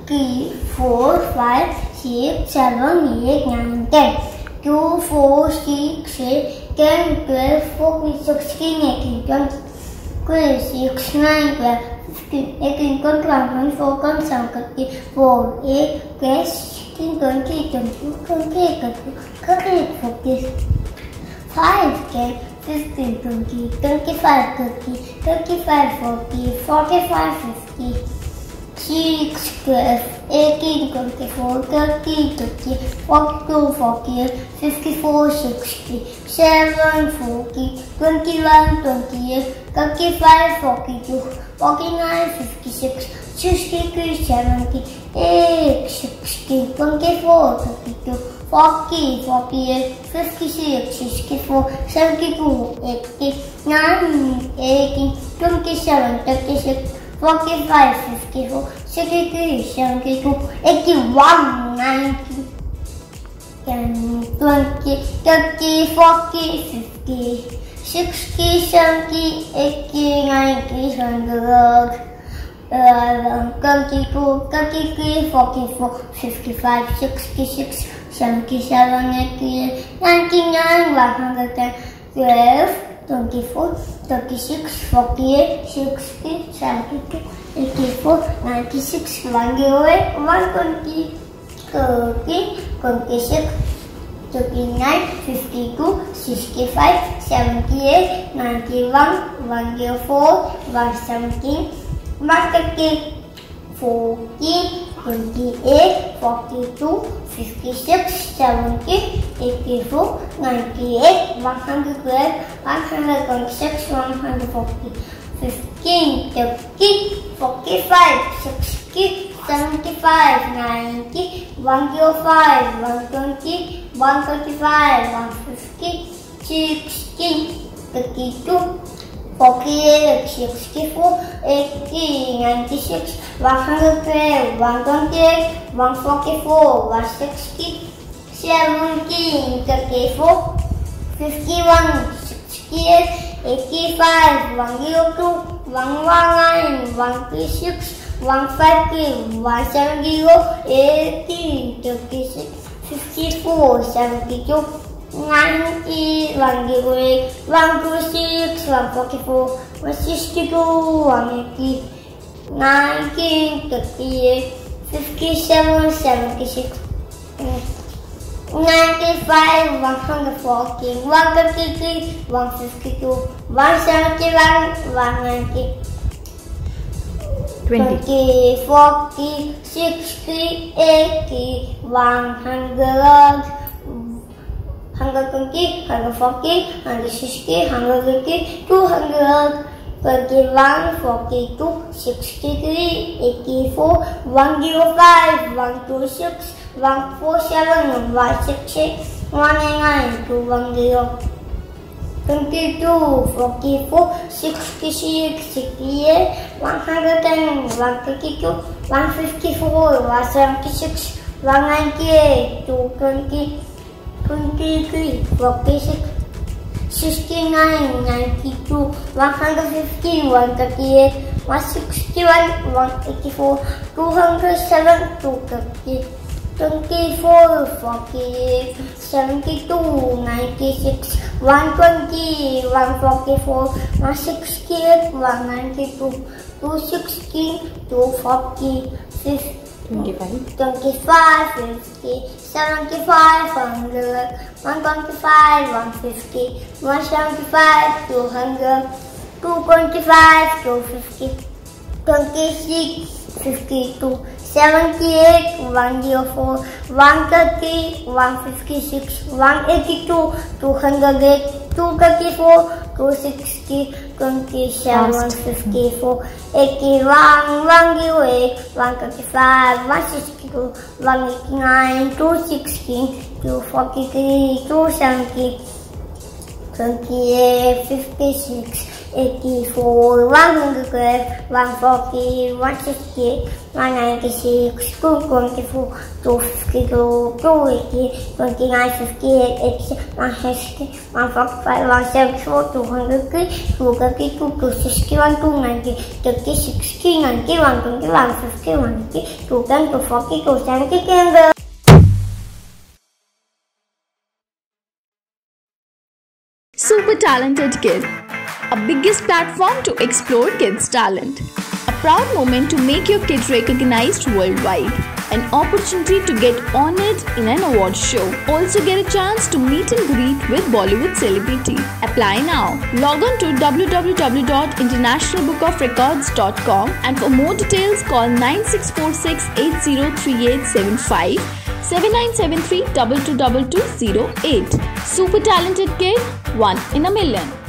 3, 4, 5, 6, 7, 8, 9, 10. 2, 4, 6, 8, 10, 12, 14, 16, 18, 20, 26, 9, 12, 15, 18, 21, 24, 27, 24, 8, 16, 20, 22, 28, 32, 38, 40, 5, 10, 15, 20, 25, 30, 35, 40, 45, 50, 6, 12, 18, 24, 30, 30, 42, 48, 54, 60, 7, 40, 21, 28, 35, 42, 49, 56, 63, 78, 60, 24, 32, 40, 48, 56, 64, 72, 80, 9, 18, 27, 36, 45, 54, 63, 72, 81, 90, 10, 20, 30, 40, 50, 60, 70, 80, 90, 100, 22, 33, 44, 55, 66, 77, 88, 99, 110, 12, 24, 36, 48, 60, 72, 84, 96, 108, 120, 30, 26, 39, 52, 65, 78, 91, 104, 117, 130, 40, 28, 42, 56, 70, 84, 98, 112, 126, 140, 15, 30, 45, 60, 75, 90, 105, 120, 125, 150, 16, 32, 48, 64, 80, 96, 112, 128, 144, 160, 17, 34, 51, 68, 85, 102, 119, 136, 153, 170, 18, 36, 54, 72, 90, 108, 126, 144, 162, 180, 19, 38, 57, 76, 95, 114, 153, 152, 171, 190, 20, 40, 60, 80, 100, 120, 140, 160, 150, 200, 21, 42, 63, 84, 105, 126, 147, 168, 199, 210, 22, 44, 66, 68, 110, 132, 154, 176, 198, 220, 23, 46, 69, 92, 115, 138, 161, 184, 207, 230, 24, 48, 72, 96, 120, 144, 168, 192, 216, 240, 50, 25, 50, 75, 100, 125, 150, 175, 200, 225, 250, 26, 52, 78, 104, 130, 156, 182, 208, 234, 260, 27, 54, 81, 108, 135, 162, 189, 216, 243, 270, 28, 56, 84, 112, 140, 168, 196, 224, 252, 280, 29, 58, 86, 160, 145, 174, 203, 232, 261, 290, 30, 60, 90, 120, 150, 180, 210, 240, 270, Canberra. Super Talented Kid, a biggest platform to explore kids' talent. A proud moment to make your kid recognized worldwide. An opportunity to get honored in an award show. Also get a chance to meet and greet with Bollywood celebrity. Apply now. Log on to www.internationalbookofrecords.com and for more details call 9646803875 7973 222208. Super Talented Kid, 1 in a million.